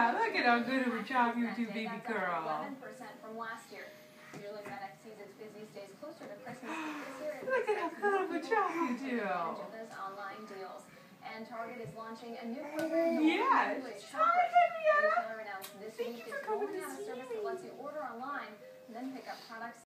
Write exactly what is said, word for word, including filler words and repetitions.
Yeah, look at how good of a job you do, baby girl. eleven percent from last year. Usually FedEx sees its busiest days closer to Christmas, but this year it Look at how good of a job you do. those online deals. And Target is launching a new program. Yes. Hi, Henrietta. Retailer announced this Thank week you for it's coming rolling to out a see service me. that lets you order online and then pick up products